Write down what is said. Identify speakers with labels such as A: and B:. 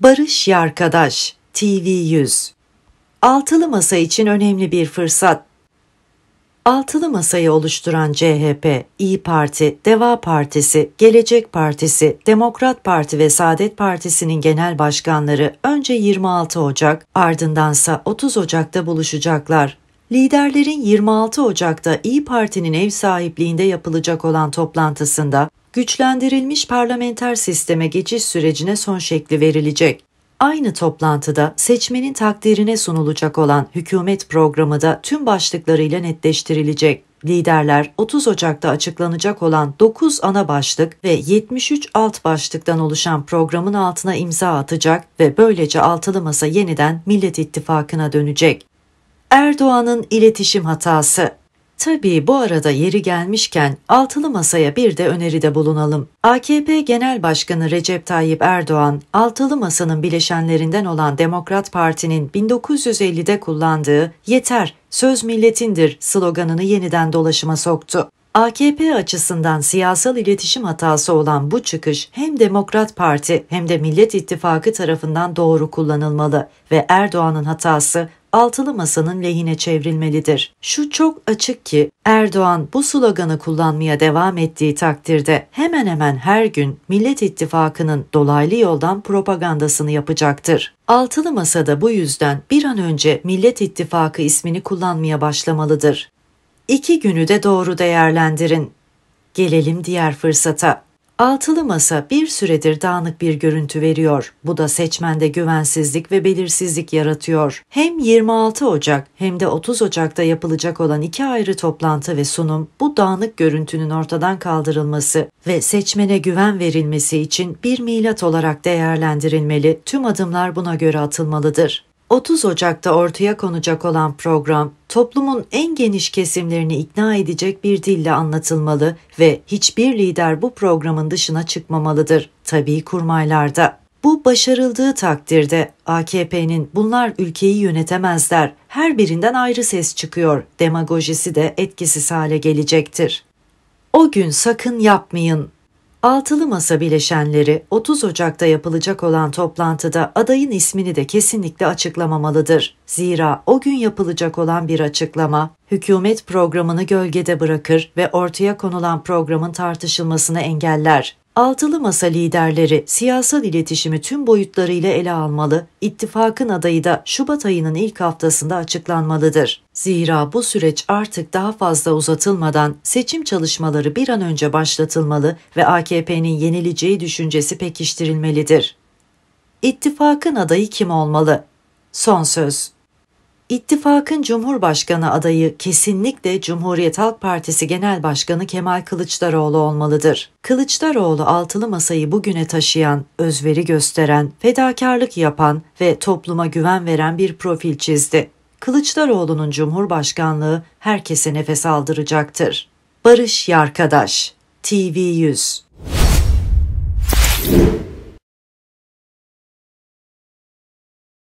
A: Barış Yarkadaş, TV100. Altılı Masa için önemli bir fırsat. Altılı Masayı oluşturan CHP, İYİ Parti, Deva Partisi, Gelecek Partisi, Demokrat Parti ve Saadet Partisi'nin genel başkanları önce 26 Ocak, ardındansa 30 Ocak'ta buluşacaklar. Liderlerin 26 Ocak'ta İYİ Parti'nin ev sahipliğinde yapılacak olan toplantısında güçlendirilmiş parlamenter sisteme geçiş sürecine son şekli verilecek. Aynı toplantıda seçmenin takdirine sunulacak olan hükümet programı da tüm başlıklarıyla netleştirilecek. Liderler 30 Ocak'ta açıklanacak olan 9 ana başlık ve 73 alt başlıktan oluşan programın altına imza atacak ve böylece Altılı Masa yeniden Millet İttifakı'na dönecek. Erdoğan'ın iletişim hatası. Tabii bu arada yeri gelmişken Altılı Masa'ya bir de öneride bulunalım. AKP Genel Başkanı Recep Tayyip Erdoğan, Altılı Masa'nın bileşenlerinden olan Demokrat Parti'nin 1950'de kullandığı "Yeter, söz milletindir" sloganını yeniden dolaşıma soktu. AKP açısından siyasal iletişim hatası olan bu çıkış hem Demokrat Parti hem de Millet İttifakı tarafından doğru kullanılmalı ve Erdoğan'ın hatası Altılı Masa'nın lehine çevrilmelidir. Şu çok açık ki Erdoğan bu sloganı kullanmaya devam ettiği takdirde hemen hemen her gün Millet İttifakı'nın dolaylı yoldan propagandasını yapacaktır. Altılı Masa da bu yüzden bir an önce Millet İttifakı ismini kullanmaya başlamalıdır. 2 günü de doğru değerlendirin. Gelelim diğer fırsata. Altılı Masa bir süredir dağınık bir görüntü veriyor. Bu da seçmende güvensizlik ve belirsizlik yaratıyor. Hem 26 Ocak hem de 30 Ocak'ta yapılacak olan 2 ayrı toplantı ve sunum bu dağınık görüntünün ortadan kaldırılması ve seçmene güven verilmesi için bir milat olarak değerlendirilmeli. Tüm adımlar buna göre atılmalıdır. 30 Ocak'ta ortaya konacak olan program, toplumun en geniş kesimlerini ikna edecek bir dille anlatılmalı ve hiçbir lider bu programın dışına çıkmamalıdır, tabii kurmaylarda. Bu başarıldığı takdirde AKP'nin "bunlar ülkeyi yönetemezler, her birinden ayrı ses çıkıyor" demagojisi de etkisiz hale gelecektir. O gün sakın yapmayın. Altılı Masa bileşenleri 30 Ocak'ta yapılacak olan toplantıda adayın ismini de kesinlikle açıklamamalıdır. Zira o gün yapılacak olan bir açıklama, hükümet programını gölgede bırakır ve ortaya konulan programın tartışılmasını engeller. Altılı Masa liderleri siyasal iletişimi tüm boyutlarıyla ele almalı, ittifakın adayı da Şubat ayının ilk haftasında açıklanmalıdır. Zira bu süreç artık daha fazla uzatılmadan seçim çalışmaları bir an önce başlatılmalı ve AKP'nin yenileceği düşüncesi pekiştirilmelidir. İttifakın adayı kim olmalı? Son söz. İttifakın Cumhurbaşkanı adayı kesinlikle Cumhuriyet Halk Partisi Genel Başkanı Kemal Kılıçdaroğlu olmalıdır. Kılıçdaroğlu Altılı Masayı bugüne taşıyan, özveri gösteren, fedakarlık yapan ve topluma güven veren bir profil çizdi. Kılıçdaroğlu'nun Cumhurbaşkanlığı herkese nefes aldıracaktır. Barış Yarkadaş, TV100.